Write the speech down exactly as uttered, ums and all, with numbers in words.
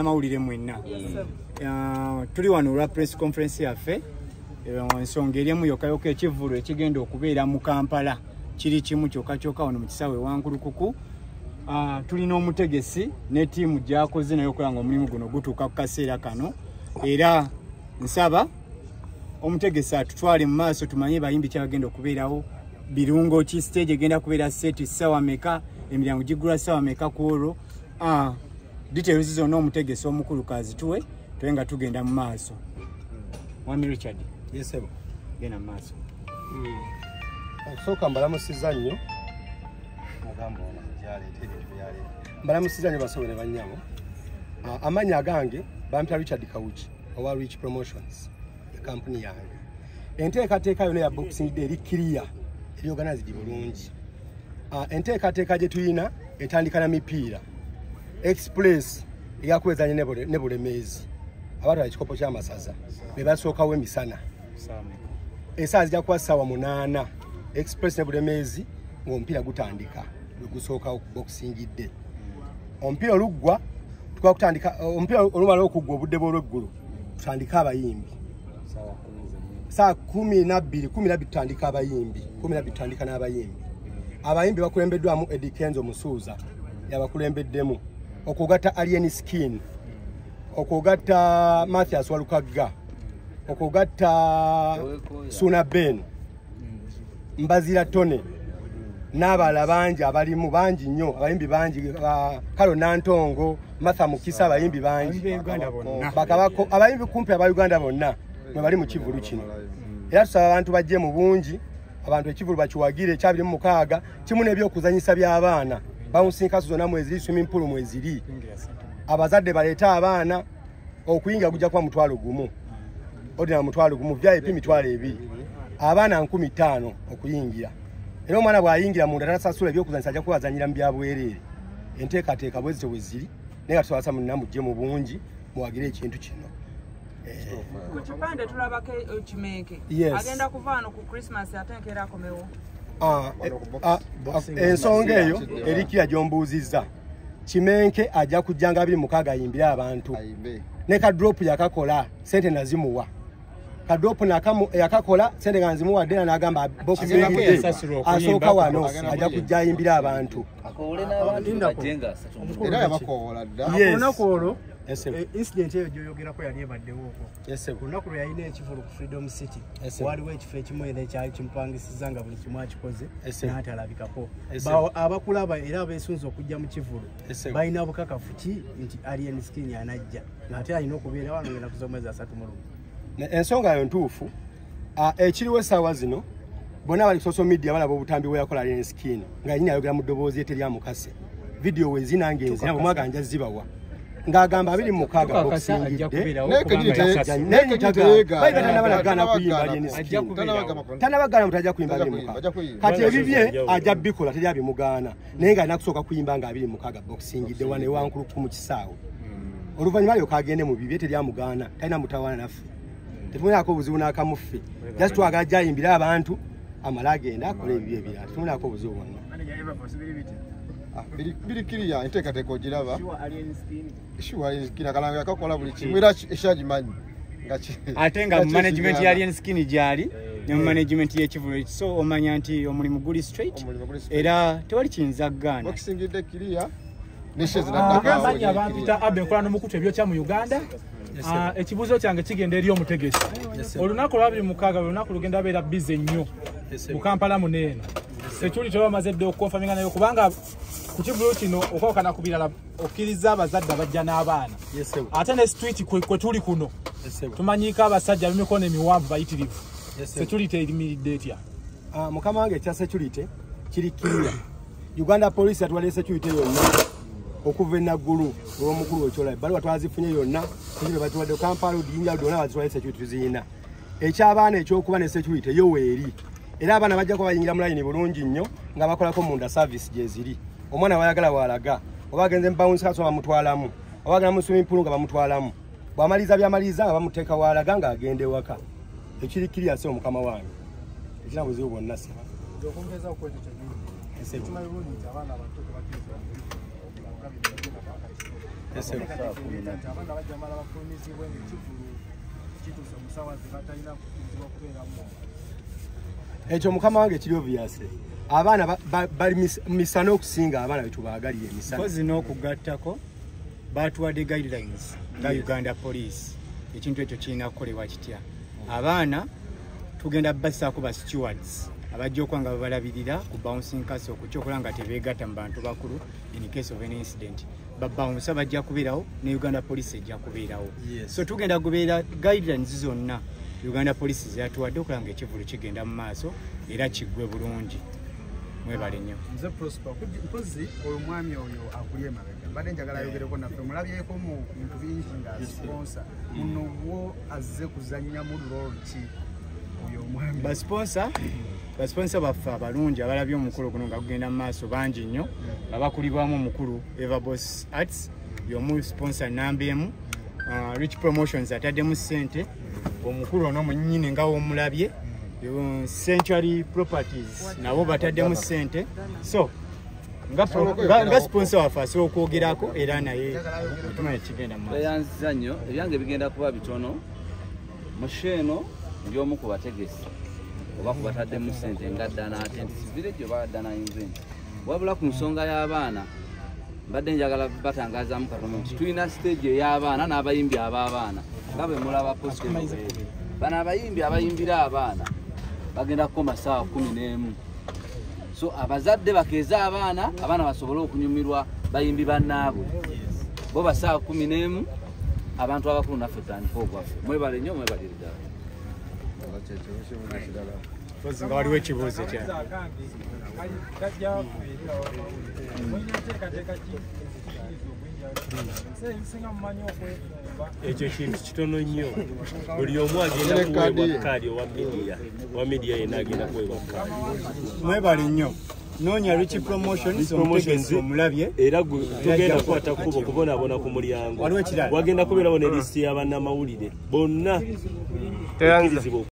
amawulire mwenna tuli wano olwa press conference yaffe ensonga erimu yokayoka ekivvulu ekigenda okubeera mu Kampala kiri kimu kyokka kyokka wano mu kisaawe Wankulukuku. Tulina omutegesi ne ttiimu gyakoze naye okulaba nga omulimu guno gutuuka ku kaseera kano, era nsaba omutegesi atutwale mu maaso tumanye bayimbi kyagenda okubeerawo, birungo ki, stage egenda kubeera seti ssaawa meka, emiryango giggula ssaawa meka ku olwo. Details zonna omutegesi omukulu kazituwe tuwe nga tugenda mu maaso. Mwami Richard. Yes, sir. Genda mu maaso. Soka mbalamusiza nnyo. Mbalamusiza nnyo basobole bannyabo. Amannya agange bampita Richard Kawuki owa Rich Promotions, company yange. Enteekateeka yonna ya Boxing Day eri clear, eri organized bulungi. Enteekateeka gye tuyina etandika na mipiira express eyakwezanya ne bulemeezi abatwala ekikopo ky'amasaza be basookawo emisana esaawa zijja kuba ssaawa munaana express ne bulemeezi ng'omupiira gutandika gusookawo ku Boxing Day. Omupiira oluggwa tukwa kutandika omupiira olumala okuggwa obudde bw'olweggulu tutandika abayimbi saa kumi na bbiri kumi na bbiri tutandika abayimbi kumi na bbiri tutandika n'abayimbi. Abayimbi bakulembeddwamu Eddie Kenzo Musuuza yabakulembeddemu, okugatta Alien Skin, okugatta Mathias Walukagga, okugatta Suna Ben, Mbazira Tone, n'abalala bangi abalimu bangi nnyo, abayimbi bangi, Kalo Nantongo, Martha Mukisa, abayimbi bangi bakabako, abayimbi kumpi aba Uganda bonna mwe bali mu kivvulu kino. Era tusaba abantu bajje mu bungi, abantu ekivvulu bakiwagire ekyabiri mu mukaaga, kimu n'ebyokuzanyisa by'abaana bawunsinkaso zonna mweziri, swimming pool mweziri. Abazadde baleeta abaana, okuyingira gujja kuba mutwalo gumu, ordinary mutwalo gumu, V I P mitwalo ebiri, abaana nkumi ttaano okuyingira. Era omwana bw'ayingira munda tasasula ebyokuzanyisa ajja kubazanyira mu byabwereere. Enteekateeka bwe zito bwe ziri, naye nga tusaba munna mujje mu bungi muwagire ekintu kino. Ku kipande tulabako Kimenke agenda kuvaano ku Christmas atenkera akomewo. Ensonga eyo erikira gy'ombuuzizza. Kimenke ajja kujjanga abiri mukaaga ayimbire abantu. Ne ka drop yakakola sente nazimuwa. Ka drop yakakola sente nga nzimuwadde era n'agamba Boxing Day asooka wano ajja kujja ayimbire abantu. Era yabakoola dda. Olunaku olwo incident eyo gy'oyogerako yali ebaddewo okwo. Ku lunaku lwe yalina ekivvulu ku Freedom City waliwo ekifo ekimu era ekyali kimupangisiza nga buli kimu akikoze n'atalabikako. Abakulaba era abeesunze okujja mu kivvulu balina bukakafu ki nti Alien Skin anajja ng'ate alina okubeera wano ngenda kuza omwezi asatu mu lumu. Ensonga yo ntuufu. Ekiriwo essaawa zino bonna bali social media balaba obutambi bwe yakola Alien Skin nga yina ayogera mu ddoboozi eterya mukase. Video we zinange nzina bumwaga nja zibawa. Ngagamba abiri mukaaga Boxing Day tanabagana kuyimba Alien Skin, tanabagana mutajja kuyimba abiri mukaaga. Kati ebibye ajja bikola teri abimugaana naye nga nakusooka kuyimba nga abiri mukaaga Boxing Day wane Wankulukuku mu kisaawe. Oluvannyuma lyo kagende mu bibye teri amugaana, talina mutawaana naffe, tetumunako obuzibu n'akamuffe, just twagala ajja ayimbire abantu amala agenda akola ebibye ebirala, tetumunako obuzibu bwonna. Biri kiriya enteekateeka ogiraba. Sure Alien Skin akalanga yakakola buli kimu era ekyagimanyi. Ate nga mu management ya Alien Skin gyali ne mu management y'ekivvulu, so omanya nti omulimu guli straight era tewali kiyinza kugaana. Boxing Day kiriya amanyi abantu ita abe nkola n'omukutu ebyo kya mu Uganda. Ekibuuzo kyange kigenda eri omutegesi. Olunaku lwabiri mukaaga olunaku lugenda abeera bize nnyo mu Kampala muneeno. Security bamaze dde okukonfaminga nayo kubanga ku kivvulu kino okwawukana ku birala okkiriza abazadde abajja n'abaana. Ate ne street kwe tuli kuno tumanyiika abasajja b'emikono emiwanvu bayitirivu. Security erimiridde etya? Mukama wange ekya security kiri clear. Uganda Police atwala security yonna okuva enaggulu olw'omukulu w'ekyola ebbaluwa twazifunye yonna ekyo batuwadde Kampala odiyinja donna bazitwala security tuziyina. Eky'abaana ekyokuba ne security yo weeri. Era abaana bajja kuba bayingira mu layini bulungi nnyo nga bakolako munda service gye ziri. Omwana wayagala walaga, oba agenze mu bounce castle bamutwalamu, oba agenda mu swimming pool nga bamutwalamu. Bw'amaliza by'amaliza nga bamuteeka walaga ng'agenda ewaka. Ekiri kiriya si omukama wange. Ekina buzibu bwonna si. ekyo mukama wange kiri obvious abaana bali misano okusinga abaana betubaagaliye emisano kozi n'okugattako batuwadde guidelines nga Uganda Police ekintu ekyo kirina kukolebwa kitya abaana tugenda bassaako ba stewards abajja okuba nga babalabirira ku bouncing castle okukyokola nga tebeegatta mu bantu bakulu in case of an incident babounce bajja kubeerawo ne Uganda Police ejja kubeerawo so tugenda kubeera guidelines zonna Uganda Police zatuwadde okulaba nga ekivulu kigenda mu maaso era kiggwe bulungi mwebale nnyo nze Prosper mpozi oyo mwami oyo akuli emabega mbadde njagala ayogereko naffe mulabyeko mu bintu bingi nga sponsor muno wo azze kuzannya mu role ki oyo mwami basponsor basponsor baffe abalungi abalabye omukulu guno nga kugenda mu maaso bangi nnyo abakulibwamu omukulu Everboss Arts y'omu sponsor namba emu uh, Rich Promotions ataddemu ssente omukulu ono munyini nga womulabye Century Properties nabo bataddemu ssente so nga nga sponsor waffe asobola okwogerako era naye tumanyi kigenda mu maaso yanziza nnyo ebyange bigenda kuba bitono musheno ndi omu ku bategesi oba ku bataddemu ssente nga ddana atenti village oba ddana invent wabula ku nsonga y'abaana mbadde njagala batangazaamu katono nti tulina stage ey'abaana n'abayimbi ab'abaana nga bwe mulaba posite bano abayimbi abayimbira abaana bagenda kukoma ssaawa kumi n'emu so abazadde bakeeza abaana abaana basobole okunyumirwa bayimbi bannaabwe bo basaawa kumi n'emu abantu abakulu naffe tutandika ogwaffe mwebale nnyo mwebalire ddala nga waliwo ekibuuzo kya ekyo kintu kitono nnyo buli omu agenda kuweebwa kaadi owa midiya owa midiya yenna agenda kuweebwa kaadi mwebale nnyo noonya Rich Promotions omutegesi omulabye era tugenda kukwata kkubo kubonaabona ku mulyango wagenda kubeerawo ne lisiti y'abannamawulire bonna ekkirizibwa